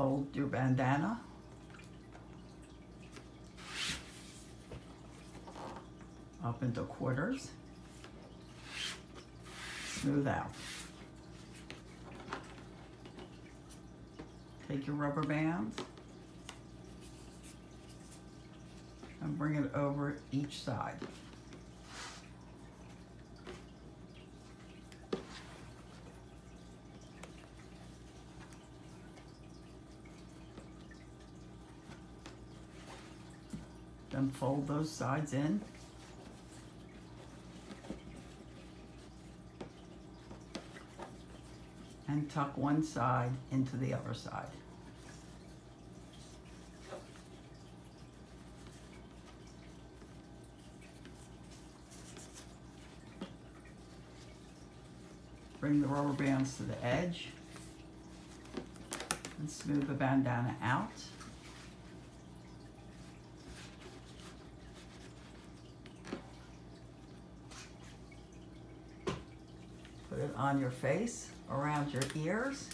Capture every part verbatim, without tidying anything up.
Fold your bandana. Up into quarters. Smooth out. Take your rubber bands and bring it over each side. Then fold those sides in. And tuck one side into the other side. Bring the rubber bands to the edge and smooth the bandana out. Put it on your face, around your ears.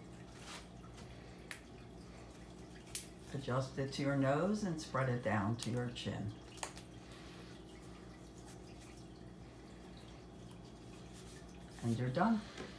Adjust it to your nose and spread it down to your chin. And you're done.